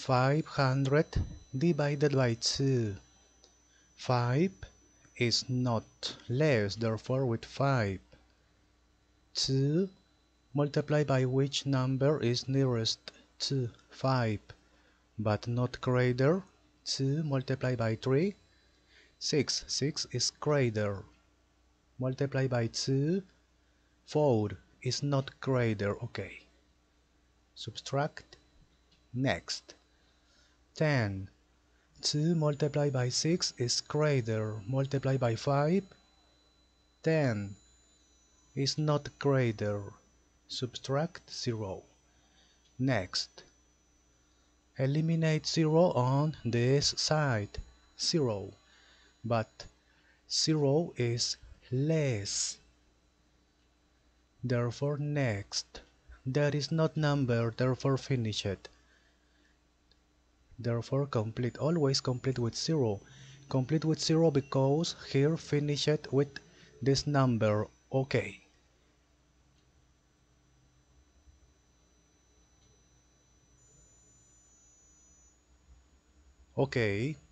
500 divided by 2. 5 is not less, therefore with 5. 2 multiplied by which number is nearest to 5, but not greater. 2 multiplied by 3, 6. 6 is greater. Multiply by 2, 4 is not greater. Okay. Subtract. Next. 10. 2 multiplied by 6 is greater. Multiply by 5, 10 is not greater. Subtract 0. Next. Eliminate 0 on this side. 0. But 0 is less. Therefore next. There is not number, therefore finish it. Therefore complete. Always complete with 0. Complete with 0 because here finish it with this number. Okay. Okay.